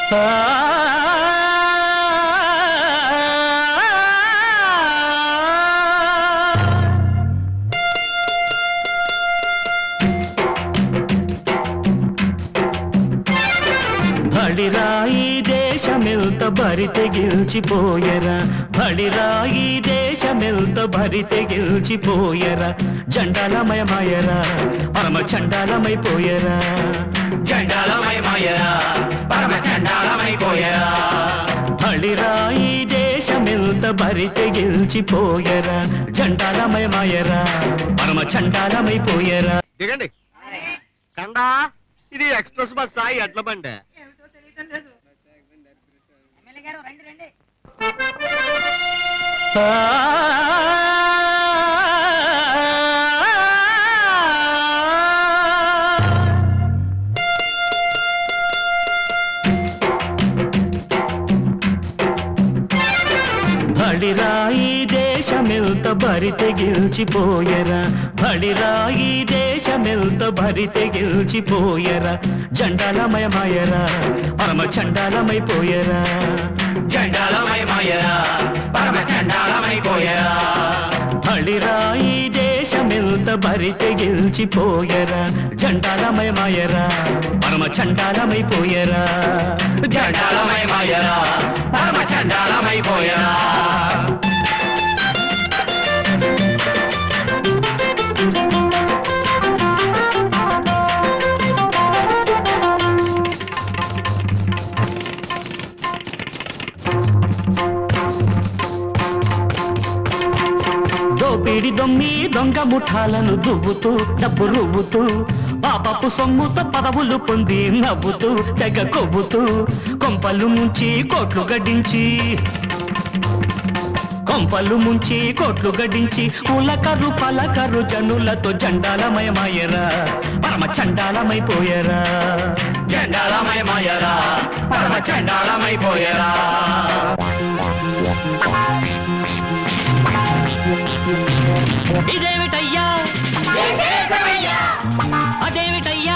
బడిరాయి దేశమెల్త భరితే గెలిచిపోయరా బడిరాయి దేశమెల్త భరితే గెలిచిపోయరా జండాలమయమాయరా పరమ చండాలమైపోయరా జండాలమయమాయరా పరమ చండాలమైపోయరా బడిరాయి దేశమెల్త భరితే గెలిచిపోయరా జండాలమయమాయరా పరమ చండాలమైపోయరా. దిగండి కండా, ఇది ఎక్స్ప్రెస్ బస్ సాయి ఎడ్ల బండి. బడిరాయి దేశమెల్త భరితే గెలిచిపోయరా బడిరాయి దేశమెల్త భరితే గెలిచిపోయరా జండాలమయమాయరా పరమ చండాలమైపోయరా జండాలమయమాయరా పరమ చండాలమైపోయరా బడిరాయి దేశమెల్త భరితే గెలిచిపోయరా జండాలమయమాయరా పరమ చండాలమైపోయరా జండాలమయమాయరా పరమ చండాలమైపోయరా. దోపిడి దొమ్మి దొంగ ముఠాలను దువ్వుతూ డబ్బు రువ్వుతూ పాపపు సొమ్ముతో పదవులు పొంది నవ్వుతూ తెగ కొవ్వుతూ కొంపలు ముంచి కోట్లు గడించి ఉలకరు పలకరు జనులతో జండాలమయమాయరా పరమ చండాలమైపోయరా జండాలమయమాయరా పరమ చండాలమైపోయరా. ఇదేమిటయ్యా అదేమిటయ్యా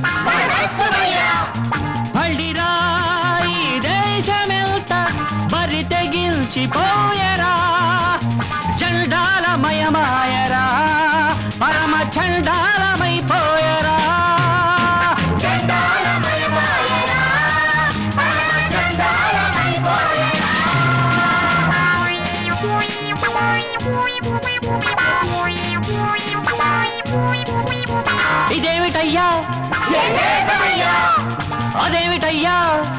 బడిరాయి దేశమెల్త భరితే గెలిచిపోయరా చండాలమయమాయరా పరమ చండాలమైపోయరా. ఇదేమిటయ్యా అదేమిటయ్యా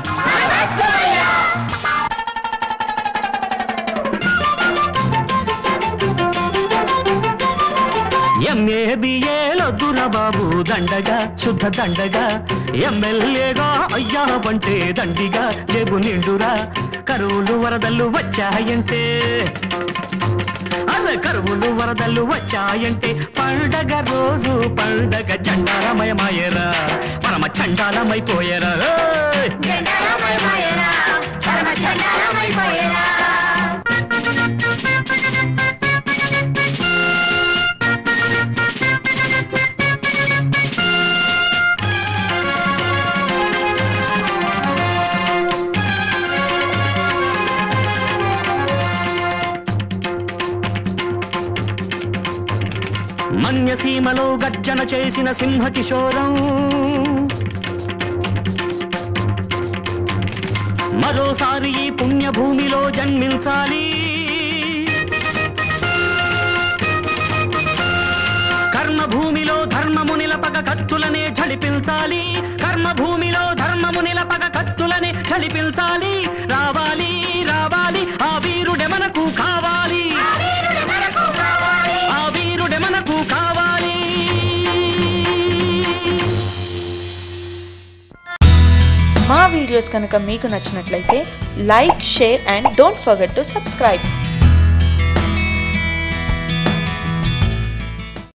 ఎంఏబిఏలొద్దుర బాబు దండగా శుద్ధ దండగా ఎమ్మెల్యేగా అయ్యావంటే దండిగా జేబు నిండురా కరువులు వరదలు వచ్చాయంటే కరువులు వరదలు వచ్చాయంటే పండగ రోజు పండగ చండాలమయమాయరా పరమ చండాలమైపోయరా మన్యసీమలో గర్జన చేసిన సింహ కిశోరం మరోసారి ఈ పుణ్యభూమిలో జన్మించాలి కర్మభూమిలో ధర్మము నిలపక కత్తులనే ఝళిపించాలి కర్మభూమిలో ధర్మము నిలపక కత్తులనే ఝళిపించాలి రావాలి రావాలి ఆ వీరుడే మనకు కావాలి ఆ వీరుడే మనకు కావాలి. మా వీడియోస్ కనుక మీకు నచ్చినట్లయితే like, share and don't forget to subscribe.